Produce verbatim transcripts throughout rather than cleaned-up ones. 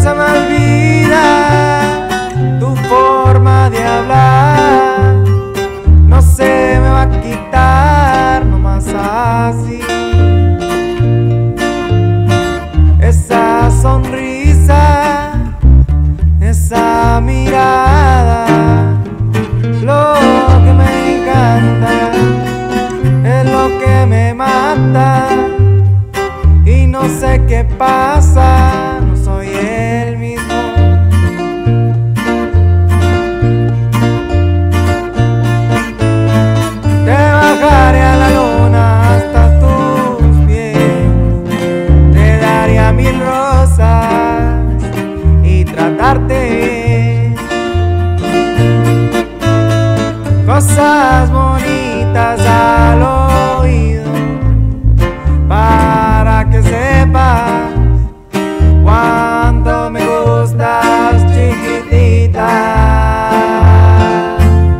se me olvida tu forma de hablar, no se me va a quitar nomás así. Esa sonrisa, esa mirada, lo que me encanta es lo que me mata. Y no sé qué pasa, no soy el mismo. Te bajaré a la luna hasta tus pies, te daría mil rosas y tratarte cosas bonitas al oído, para que sepas cuánto me gustas, chiquitita.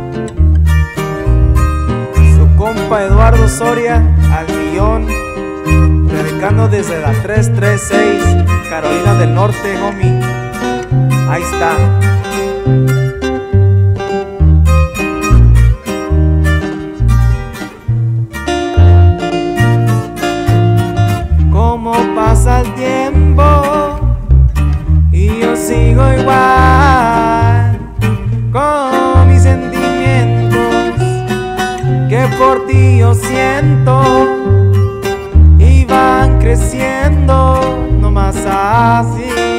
Su compa Eduardo Soria al millón, predicando desde la tres tres seis, Carolina del Norte, homie. Ahí está. Cómo pasa el tiempo y yo sigo igual con mis sentimientos que por ti yo siento, y van creciendo nomás así.